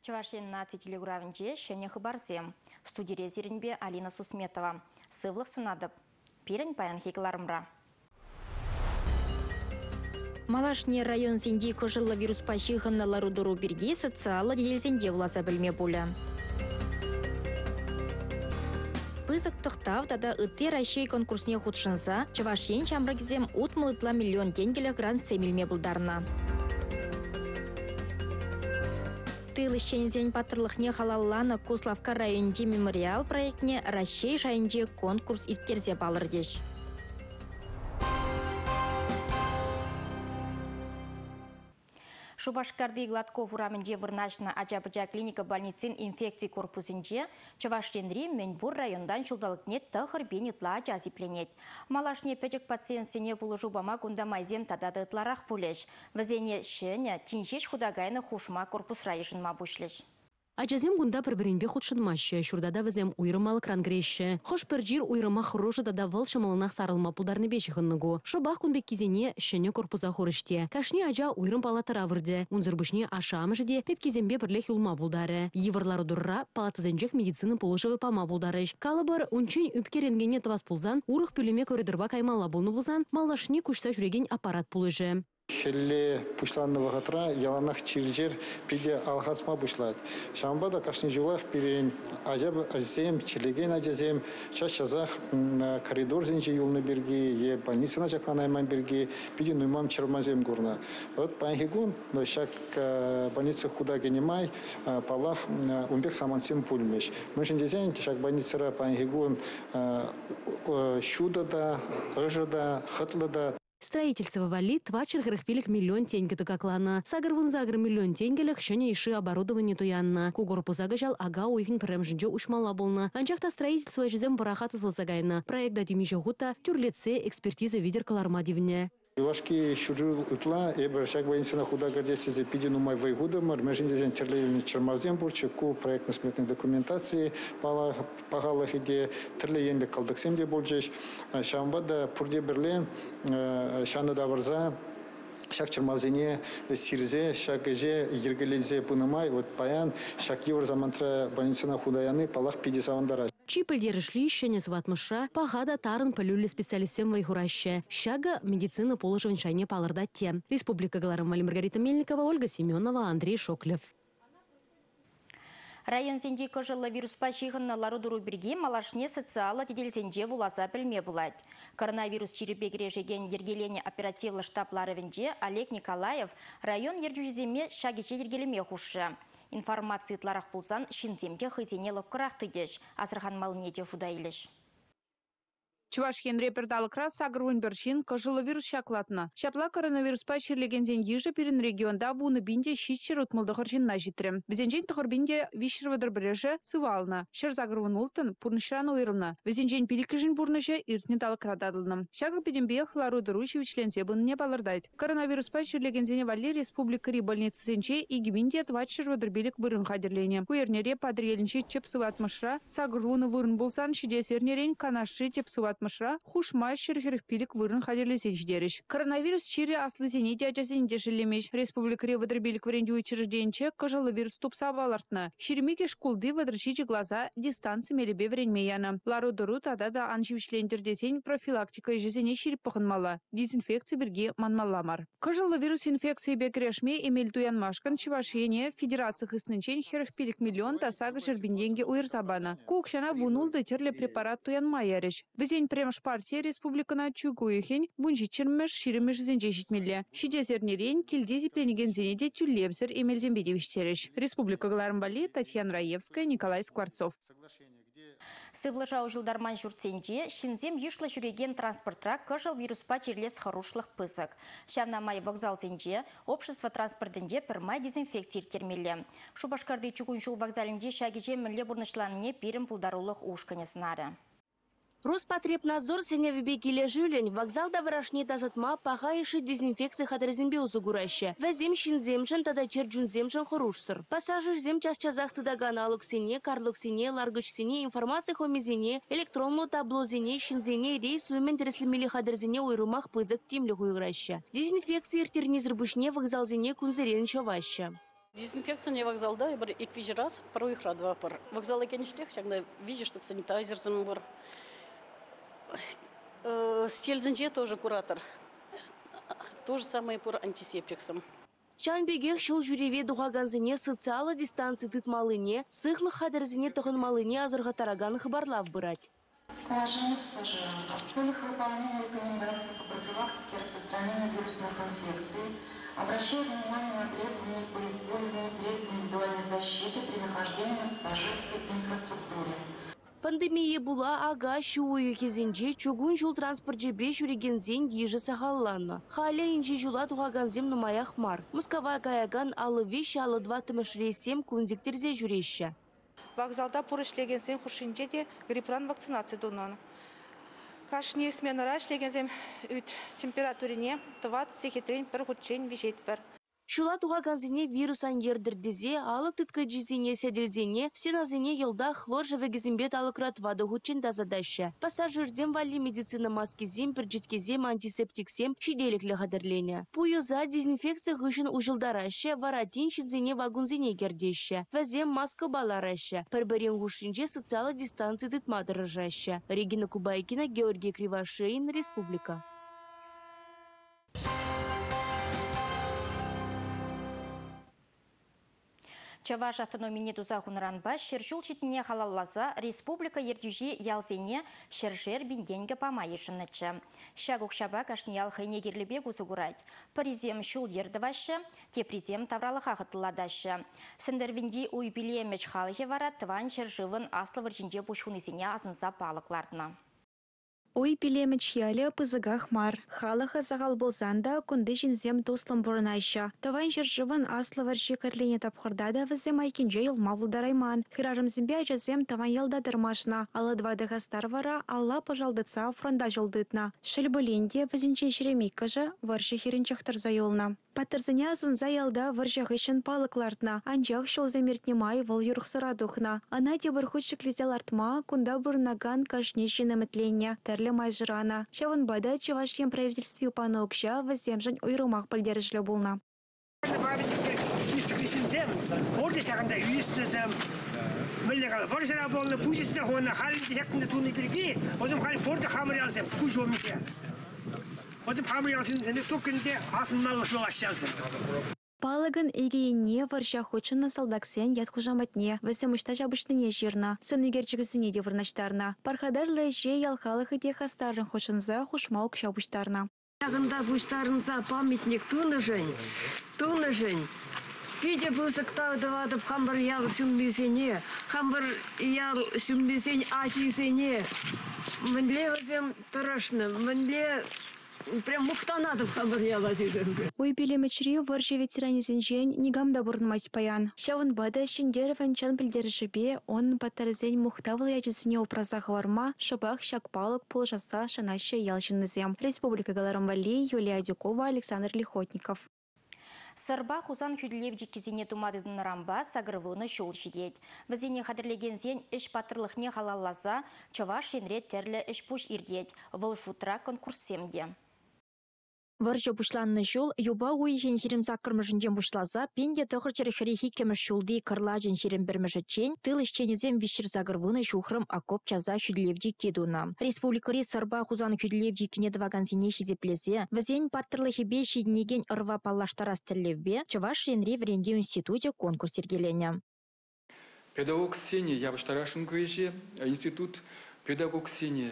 Чувашин на телеграфинче шене хабарсем. Студия зеренбе Алина Сусметова. Сывлых сунадып. Пирен паян хекларымра. Малашне район сенде кожылы вирус пащиханналару дуру берге социалы деделсенде власа білме болы. Пызык тұқтав дада үтте Россия конкурсне худшынса, Чувашин чамрагизем $1 миллион грант семилме бұлдарына. Тыл шензен патырлықне халалланы Куславка районде мемориал проектне Россия жайынде конкурс ирттерзе балырдеш. Шубашкарды Гладков урамынде вырнашына Ачапыча клиника больницин инфекции корпусынде Чувашинри Менбур райондан шулдалыкне тахыр бенетла жазипленет. Малашне печек пациентсене пулы жубама кундамайзем тададытларах пулеш. Вазене шене тиншеш худагайны хушма корпус райышынма бушлеш. Ачазем гунда бір-бірінбе худшынмашы, шурдада візем уйрымалы крангреші. Хош біржир уйрыма хұрыжы дада выл шымылынақ сарылма пулдарны бешіхыннығу. Шобақ күнбек кезене шыны корпуза хұрыште. Кашне ажа уйрым палатыра вырды. Унзырбышне ашамыжыде пеп кезембе бірлек юлма булдары. Еварлары дұрра палатызенжек медицины полышывы пама булдарыш. Калыбыр унчен үпкеренгене тывас пулзан, урық пүліме көрідірба каймала болны бұлзан, малашне күшса жүреген аппарат пулыжы. Хелле пушланного гатра яланах чиржер пиде алхасма бушлат. Шамбада кашни жулах пирен ажаб азем чилеген ажазем чашазах коридор зенче юлны берги е больницына жакланайман берги пиде нумам чырмазем гурна. Вот панхигун шак больница худа генимай палах умбек самансем пульмеш. Мышин дезен шак больницара панхигун шудада, ыжада, хытлада. Строительство вали твачер грехвилик миллион тенге тыкаклана. Сагар вунзагр миллион тенгелек шене иши оборудование туянна. Кугорпу загажал ага уйхин премжинже ушмала болна. Анчахта строительство жезем варахаты зылзагайна. Проект дадимиже гута тюрлице экспертиза видеркаларма дивне. Юлашки шужу ытла, эбер шаг больницына худа гордесе за пиди нумай вайгудамар, межин дезен терлевельный чермазем бурчы, ку проектно-сметной документации пагалах иде, терлеенлик калдыксемде болжеш, шамбада пурде берле, шаны даварза, шак чермазене сирзе, шак эже ергелезе пынымай, вот паян, шак евр замантра больницына худаяны палах пиди савандара. Чипельдері шли шене сватмыша, пагада тарын полюли специалистем вайхураще. Шага медицина положен шайне палырда те. Республика Галарым Маргарита Мельникова, Ольга Семенова, Андрей Шоклев. Район сенде кожылы вирус пащихынналары дұру бірге малашне социалы теделсенде вуласа білме бұлайды. Коронавирус черепегіре жеген ергелене оперативлы штаплары венде Олег Николаев район ержуземе шагече ергелеме хушы. Информации тларах пулсан шинземге хызене лыққырақты деш. Азырхан малынеде жудайлеш. Чувашин репердалықра сагруын біршін кожылы вирус шаклатына. Шапла коронавирус пачерлегензен ежі перін регионда буны бінде шитчер ұтмылдығыр жинна житрем. Везенжен тұғыр бінде вишірвадыр бірежі сывалына. Шыр загруын ұлтын пұрнышран ойрылна. Везенжен пелікіжін бұрнышы иртне далықра дадылны. Шағы педембе хлару дұручи вичленсе бұнне балырдайды. Коронавирус пачерлегензене вали республикари больницысенче иги бінде твачервадыр белік вырын қадерлене. Куернере падрелінче чеп сыватмышра, сагруыны вырын болсан шидесернерен канашы чеп сыватмышра, хушмай шерхерх пилик вырын қадерлесен ждереш. Коронавирус чири аслы зенеде ажазенде жилемеш. Республикари вадыр белік варенде учрежденче кожылы вирус тупса балартна. Шеремеге шкулды вадыршичи глаза дистанции мелебе вренмеяна. Лару дыру тада да анчивичлендердесен профилактика ежезене ширип пахынмала. Дезинфекция бірге манмаламар. Кожылы вирус инфекции бекрешме эмел туянмашкан Чувашине федерация хыснынчен херх пилик миллион тасага жербинденге уйрсабана. Кукшана вунулды терле препарат туянма яреш. Везень премш партия республикана чугуихень вунжи чермеш ширемеш зенже житмелле. Шидезернерен килдези пленеген зенеде тюллебзер эмел зембедевиштереш. Республика Галарымбали, Татьяна Раевская, Николай Скворцов. Сывлыжау жылдарман жүртсенде, шинзем ешлы жүреген транспортра кыжыл вируспа черлес харушлық пызык. Шавнамай вокзал зенде, общество транспортынде пірмай дезинфекция термелі. Шубашкарды чугуншул вокзалінде шагеже мүлі бұрнышланне перім пулдарулық ушканесынары. Роспотребнадзор сеневебе келе жүлен, вокзалда вырашне тазатма паға еші дезинфекция хадырзембе узугураще. Вәзем шинземшін тада черджунземшін хұрушсыр. Пассажир зем час-чазақты даган алықсене, карлықсене, ларгычсене, информация хомизене, электронлы таблозене, шинзене, рейс умен тереслемелі хадырзене ойрымақ пызык темлі хуйгыраще. Дезинфекция иртернезір бүшне вокзалзене күнзерен шоваще. Дезинфекция не вокзалда, я iki раз, проехала два пар. Вокзал екенштех, когда видишь, что санитайзерсың бар. Стельзинже тоже куратор. То же самое по антисептиксам. Шанбегех шул жюреве духаганзыне социалы дистанции тытмалыне, сыхлы хадырзыне тұғынмалыне азырға тараган хабарлав бырать. Уважаемые пассажиры, в целях выполнения рекомендаций по профилактике распространения вирусных инфекций обращаю внимание на требования по использованию средств индивидуальной защиты при нахождении на пассажирской инфраструктуре. Пандемия була ага шуую кезенже чугун жул транспорт жебре жүрегензен ежі сахалланна. Халя инже жула туғаганзем нумаях мар. Мусковая каяган алы вещи алы 2 рейсем кунзиктерзе жүрещі. Вокзалда пурышлегензем хушинже де гриппран вакцинация дунан. Кашни смена рашлегензем үт температурине 28 бір худчен вишет бір. Шула туғаганзене вирусан ердірдезе, алы тұтқа жизене седілзене, сеназене елда хлор жавегізімбет алықрат вады худчен дазадаща. Пассажирзем вали медицина маскизем, перджиткезем, антисептиксем, шиделіклі қадырлене. Пуйыза дезинфекция ғышын ұжылдараща, варатин шидзене вагунзене кердеща. Вәзем маска балараща. Пәрбәрен ғушынже социалы дистанции дытмадырыжаща. Регина Кубайкина, Георгий Кривошеин, Республика. Чаваш автономине туза хунранба шершул читіне халаллаза республика ердюжи ялзене шершер бинденге памайышынычы. Шагук шаба кашниял хайне керлебе гузугурать. Паризем шул ердывашы, тепризем тавралы хағытыладашы. Сендервинди уйбилемеч халхе вара тван шершывын аслы варжинже бушхунызене азынса палыклардына. Ой пилемеч яле пызыгах мар. Халаха загал болзанда кунды жинзем тослым бурынайша. Таван жыржывын аслы варжи кәрлене тапқырдада візем айкенже елма бұлдарайман. Хирарымзімбе ажазем таван елда дырмашна. Алы двады гастар вара алла пожалдыца фронда жолдытна. Шылбыленде візінчен шеремейкажа варжи херенчақтырза елна. Паттырзыня азынза елда варжа ғышын палыклардна. Анжақ шол замертнемай выл юрықсыра духна. Ана дебір худшық лизелартма кунда бұрнаган кашне жинамытленне. Майжырана. Шавын бада Чувашием правительстве панокша віземжін ұйрымақ білдерішлі болна. Палагын егейіне варша хочынна салдаксен ят хужаматне, весе муштаж абышныне жирна, сөнігерчігізіне де вырнаштарна. Пархадар ләже ялхалығы де хастарын хочынза хушмаук шабыштарна. Ягында буштарынса памятник туны жын. Виде бұлсық тағдывадып қамбыр ял сүмбесене, қамбыр ял сүмбесен ачисене. Мінле өзім тұрышны, мінле прям мухтанадып қамбыр ял ачисенге. Ой билемечри варжа ветеранезен жен нигамда бұрынмайс паян. Шавын бада шендерівен чан білдерішібе, он паттарызен мухтавыл ячысыне опразағы варма, шабақ шакпалық пол жаса шанашы ялшынызем. Республика Галарамвали, Юлия Дюкова, Александр Лихотников. Сырба хузан күділев жеккезіне тумадыдың рамба сағырвуны шол жидет. Візіне қадырлегензен іш патырлықне халаллаза, Чаваш шенрет терлі іш пуш ирдет, выл шутра конкурсемде. Варжа бушланны жол, юба уйхен жирим закырмышынжен бушлаза, пенде тұғыр жерхерехи кеміш жолды кырлажын жирим бірмішечен, тыл ішченезем вишір загырвыны жухрым акоп чаза хүділевді кедуна. Республикари сарба хузан хүділевді кенедваганзине хизеплезе, візен паттырлы хебе шиднеген ырва паллаштарас тірлевбе, Чаваш шенри вренде институте конкурс ергелене. Педагог Сене Явыштарашын көйже, институт педагог Сене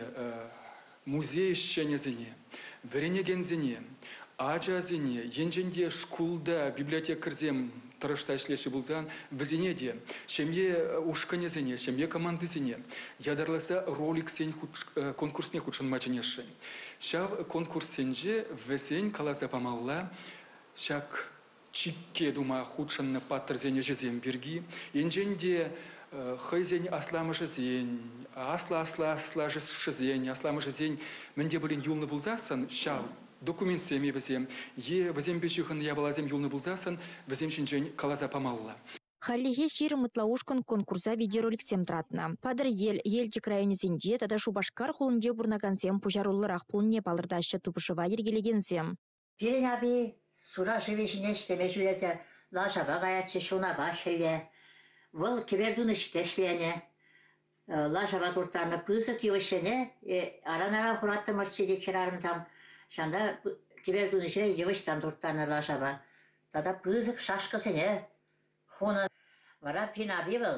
музей ішченезіне, вренегензіне, ажазіне, енженде шкулда библиотекарзем тұрышта ішлеші болзан, візіне де, шемье ушканезіне, шемье командызіне, ядарласа ролик сен конкурсне худшын мачынеші. Шав конкурс сенже візен қаласа памалла, шак чикке дума худшынны паттырзене жезем берги, енженде хайзень асламышы зень, асла жызень, асламышы зень, менде білін юлны бұлзасын, шау, документ семе візем, візем бешіғын ябалазем юлны бұлзасын, візем шинжен қалаза памалла. Халлиге шир мытлаушкан конкурса видеоролик семтратна. Падыр елчик районезенде, тада Шубашкар хулынде бурнагансем пужаруллырақ пулне палырдашы тупышыва ергелегенсем. Перен аби, сура шевешіне штеме жүрете, лашаба гаячы шунаба хеле. Выл кибердун иштешлене. Лашаба туртаны пызык евышене, аран-ара хураты мырчиде керарымсам, шанда кибердун ишіне евышсам туртаны лашаба. Тада пызык шашкысыне, хуны вара пинаби был.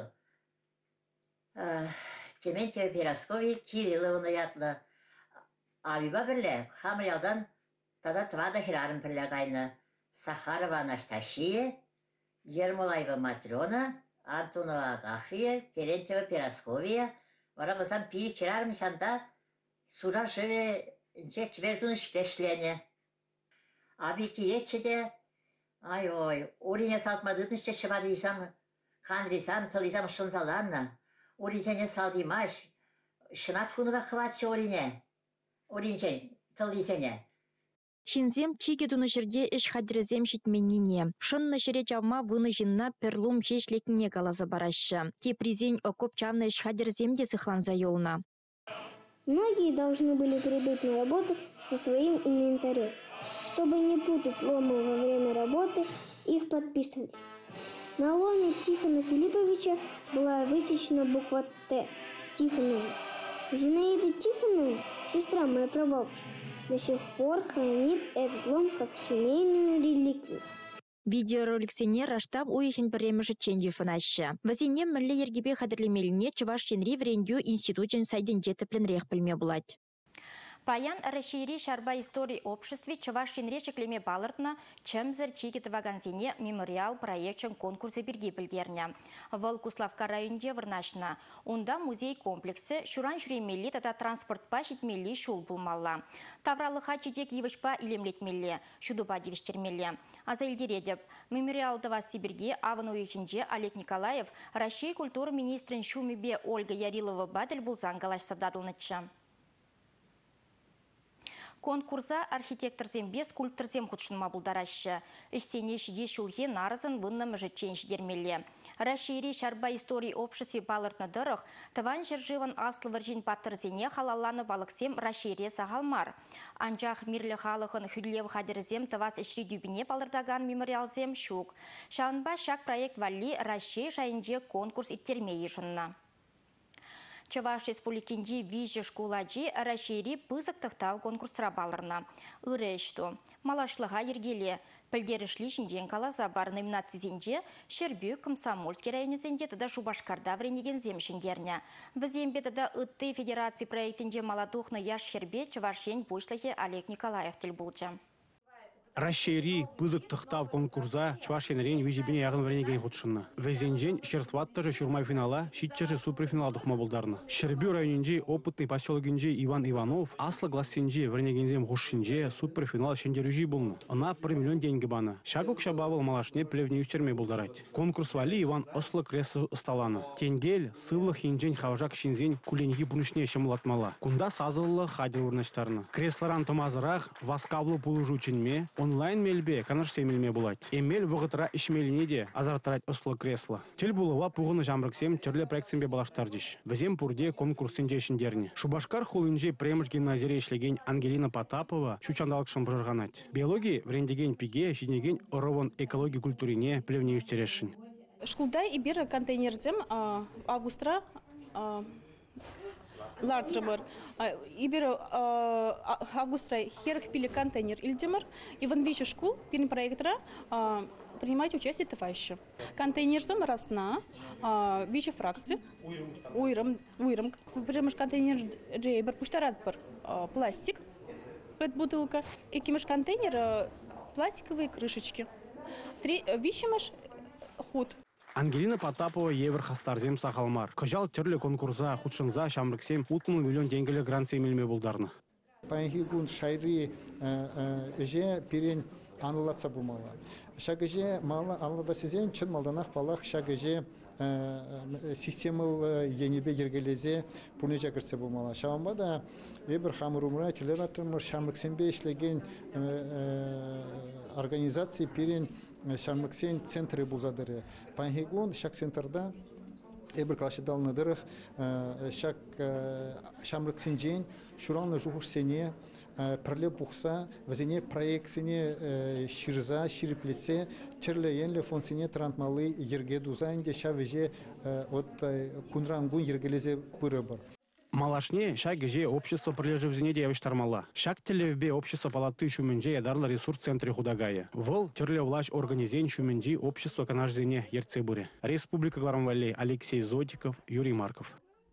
Тементьев Пираскови Кирилловна ятлы. Абиба бірле, хамрияудан тада твада хирарым бірле кайны. Сахарова Анастасия, Ермолаева Матрена, Антонова Агахия, Терентьева Пирасковия, вара вазам пи хирарым шанда сура живе же кибердун иштешлене. Абики ечеде, ай-ой, орине салтмадыдын шешебадыйсам, хандрисам, тылисам шынзаланна. Оринсене салдимаш, шынат хунуба хватшы орине. Оринсен, тылдисене. Шинзем чиге туны жерде іш хадрезем шитменнине. Шынны жере жавма выны жинна перлум шешлекне калаза барашы. Те презень окоп чанны іш хадреземде сыхланза ёлна. Многие должны были прибыть на работу со своим инвентарем. Чтобы не путать ломы во время работы, их подписывали. На ломе Тихона Филипповича была высечена буква «Т» – Тихонова. Зинаида Тихонова, сестра моей прабабушки, до сих пор хранит этот лом как семейную реликвию. Видеоролик сене раштаб уйхен премежі ченде фынашы. Вазине мүлі ергебе қадірлемеліне чываш ченри врендю институтен сайден жеті пленрех пілме бұлад. Паян расшири шарба истории обществе чываш ченре чеклеме балыртна чемзер чигет ваганзине мемориал проектчен конкурсы берге білдерне. Выл Куславка районде вырнашна. Онда музей комплексы шуран шуремелі тата транспортпа шитмелі шул булмалла. Тавралыха чедек евышпа илемлетмелі, шудуба девіштермелі. Аза илдередеп, мемориалдыва Сибирге авын уйхинже Олег Николаев Россия культура министрин шумебе Ольга Ярилова бадель булзан галаш сададылнычы. Конкурса архитекторзем без скульпторзем худшынма булдарашы. Іштене шиде шулхе нарызын вынным жытчен шидермелі. Расшири шарба истории обществе балыртны дырық, тыван жыржыван аслы варжин паттырзене халалланы балықсем расшире сағалмар. Анжақ мирлі халықын хүллев хадырзем тывас ішри дюбіне балырдаган мемориалзем шук. Шаунба шак проект валли расши шайынже конкурс иттермейі жынна. Чаваш республикинде виже школаджи расшири пызык тықтау конкурсыра балырна. Үрешті. Малашлыға ергеле. Пілдерішлі жінден каласа бар номинацизенде Шербю Комсомольский районезенде тада Шубашкарда вренеген земшіндерне. Візембе тада ытты федерации проектінде маладухны яш Шербе Чавашен Бушлахе Олег Николаев тіл болча. Расшири пызык тықтау конкурса Чувашенрен визибине яғын вренеген худшынна. Везенжен шертваттары шурмай финала, шитчері суперфинал дұқма болдарны. Шербю районинде опытный поселогинде Иван Иванов, аслы глассенже вренегензем худшынже суперфинал шендеружи болны. Она 1 миллион деньги баны. Шагук шабавыл малашне плевне үстерме болдарать. Конкурс вали Иван ослы кресло сталаны. Тенгель сывлых инжен хавжак шинзен куленги пунышне шамылатмала. Кунда сазылы хадир урнаштарны. Креслоран томазырах васкаблы пулужученме, онлайн мельбе канаш семелме булать. Эмель вғытыра ишмелинеде азартырать ослы кресло. Тел булыва пуғыны жамрыксем терле проектсембе балаштардиш. Візем пурде конкурсынде шиндерне. Шубашкар хулынже премыш гимназире ишлеген Ангелина Потапова шучандалык шамбырырганать. Биологии врендеген пиге шинеген оровон экология культурине плевне үстерешін. Шкулда и бир контейнерзем августра Лартрабар. Ибер августра херх пили контейнер Ильдемар. Иван Вичи школ пили проектора принимать участие товарища. Контейнерзем растна Вичи фракции. Уйрам. Прямо контейнер рейбер пуштарат пар пластик. Пэт бутылка. И кимаш контейнер пластиковые крышечки. Три вичимаш худ. Ангелина Потапова евр хастарзем сахалмар. Кожал терле конкурса худшынза шамрыксем 30 миллион денгеле грант семелме болдарны. Пангигун шайри эже пирен анылатса бумала. Шагыже мала анлада сезен чын малданах балах шагыже системал енебе ергелезе пуне жагырса бумала. Шамба да евр хамурумра телеватырмыр шамрыксембе ишлеген организации пирен Шармыксен центры булзадыры. Пангигун шак центрда эбір калашыдалны дырых шак Шармыксен жен шуралны жухуш сене пірлі бұқса, візіне проекціне ширза, шириплеце, тірлі енлі фонсіне трантмалы ерге дузайынде ша веже кунрангун ергелезе пыры бар. Малашне шаг geje общество прилежевзине девиштармала. Шаг телевбе общество палаты шуменже ядарла ресурс центре худагая. Вол терле власть организен шуменди общество канажзине ерцебуре. Республика Гларамвалли Алексей Зотиков, Юрий Марков.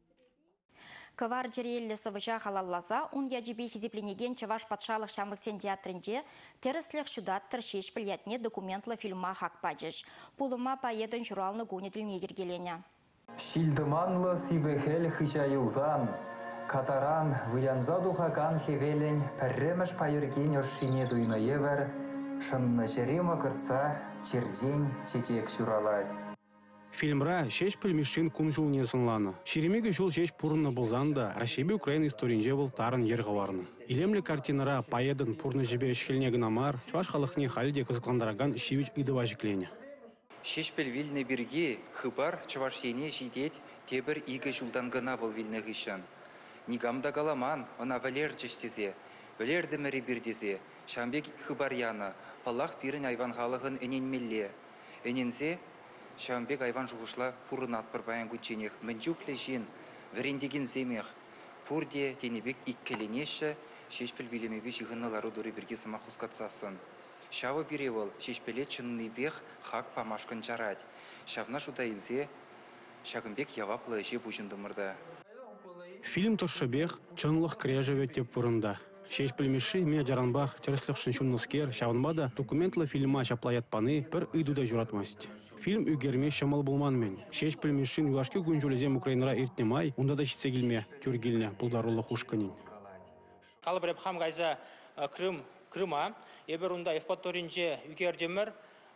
Кавар жерелі сывыжа халалласа, он яджибе хизепленеген Чаваш патшалық шамлықсен театрынде теріслік шудаттыр шеш білетне документлы фильма хақпаджыш. Пулыма паедын журалны гунетіліне ергелене. Шилдыманлы сибехел хижаюлзан, катаран выянза духаган хевелень пәрремеш пайырген өршине дуйна евер, шынны жерема кырца чердень чечек шуралад. Фильмра шеш пілмешін күн жыл несінланы. Шеремегі жыл шеш пұрынны болзанда, Рашебе Украина историнже был тарын ергаварны. Илемлі картинара паедын пұрны жебе ішкелнегін амар, Чуваш халықне халиде қызықландараган шивич идыва жеклене. Шешпіл вилне бірге, хыбар Чувашене жидет, тебір игі жылдан гына бол вилне ғышан. Нигамда галаман, она валер жештезе, валерді мәрі бірдезе, шамбек хыбар яна, палақ бірін айван халығын эненмелле. Энензе, шамбек айван жуғышла пұрын атпыр баян күтченех, мінжукле жин, вірендеген земех, пұрде тенебек иккеленеші, шешпіл вилемебе жығынылары дұры бірге сама құскатсасын. Шавы біревіл, шешпелет чынныбех хак памашкын жарад. Шавна жуда илзе, шагымбек яваплы же бұжындымырда. Фильм тұршыбех чынлық крежеве теп бұрында. Шешпілмеші ме жаранбақ теріслік шыншынныскер шавынбада документлы фильма шаплаятпаны бір үйдуда жүратмаст. Фильм үгерме шамал болманмен. Шешпілмешін юлашки күнжөлезем Украинара иртнемай, онда да шитсегілме түргеліне бұлдарулы хушканин. Қалыбыреп хамгайза Крыма, ебер унда Евпаторинже үгердемір,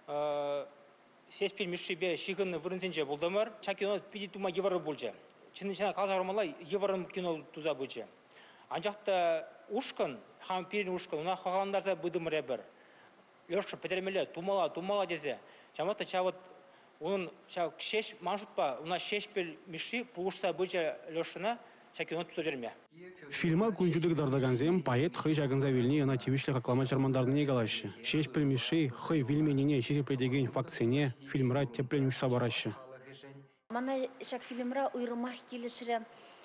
шешпілмеші шигынны вырынсенже болдымыр, чакино пидитума евары болжа. Чынышына қалжарымала еварым кино туза бөже. Анжақта ушкан, хам пирин ушкан, уна хағандарса бұдымыр ебір. Лешкі петермелі, тумала дезе. Жаматта чавыт, оның шеш манжутпа, уна шешпілмеші пулышса бөже лешіна, чакино туза верме. Фильма күнжүдік дардаганзем паэт хый жагынза вилни ана тивишлі қақлама жармандарды негалашы. Шешпілмеші хый вилменіне жирепредеген факцияне фильмра теплен үшса барашы. Мана шак фильмра уйрымах келешірі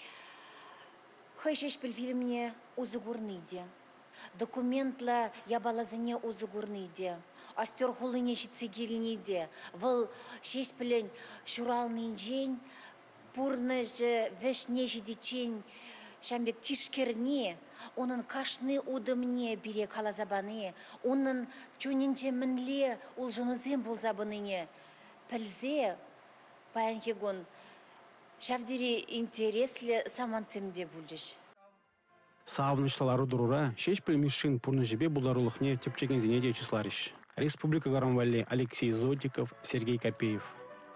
хый шешпіл фильмне узыгурныйде. Документла ябалазыне узыгурныйде. Астер хулыне шитсегелінейде. Выл шешпілін шуралнын жен, пурны же вешне жидечен шамбек тишкерне, onun кашны удымне бире калазабаны, onun чунинче мінле улжынызем болзабыныне. Пілзе, паянхегон, шавдери интереслі саманцемде бүлжіш. Савнышталары дурура, шешпілмешін пурны жебе бұлдарулықне тепчеген зенеде числарыш. Республика Гларамвалли Алексей Зотиков, Сергей Копеев.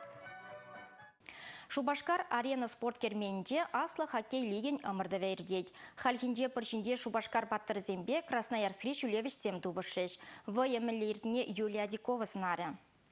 Шубашкар арена спорт керменінде аслы хоккей лиген ымырды вердет. Халхинде пыршинде Шубашкар баттырзембе Красноярский шулевіш сем тубышеш. В емелеріне Юлия Дикова сынаре.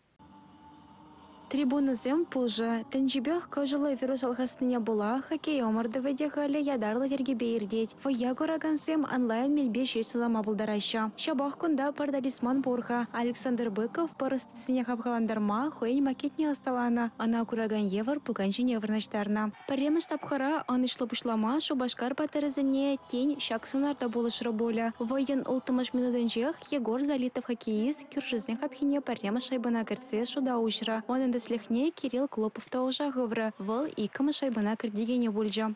Трибунызем пулжа, тенжибех кожылы вирус алғасыне була, хоккей омырды ведехалі ядарлы тергебе ирдет. Вая көрагансем онлайн мелбе шесілама бұлдараша. Шабақ күнда пардалисман борға. Александр Быков парыстысыне хавғаландарма хойн макетне асталана. Ана көраган евар пуганчын еварнаштарна. Паремыш тапқара анышлы бұшлама Шубашкар батырызыне тень шаксынарда болышыры боля. Войын ұлтымыш минутынжех Егор Залитов хоккеист күршізен хапхине паремыш шайбана кірце шуда ушра. Слехне Кирилл Клопов таужа гывры. Выл икымы шайбана кірдегене бульжа.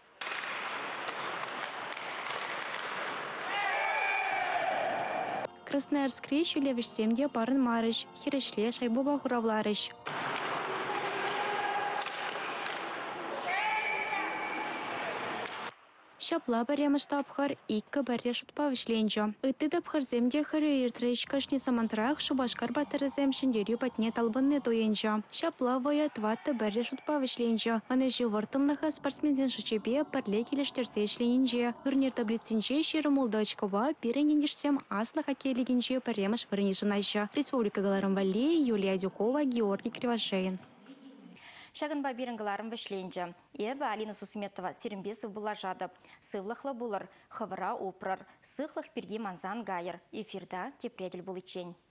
Красноярский шулевіш семде парын марыш. Хирешле шайбу бахуравларыш. Шапла баремыш тапхар, икка барре шутпа вишленчо. Ыты тапхар земде хыры иртрыш кашни самантрах Шубашкар батырызем шиндерю патне талбынны туенчо. Шапла воя тватты барре шутпа вишленчо. Аны живортынлыха спортсменден шучебе парле келештерсе ішленінже. Турнир таблицинче шеру молдачкова пиренендишсем аслы хоккей лигинче баремыш вырынишынайша. Республика Гларамвалли Юлия Дюкова, Георгий Кривошеин. Шагынба биріңгіларым вішленже. Эбі Алина Сусметова Серімбесов була жадып. Сывлықлы булыр, хывыра опрар, сықлық бірге манзан гайыр. Эфирда тепреділ бұл ичен.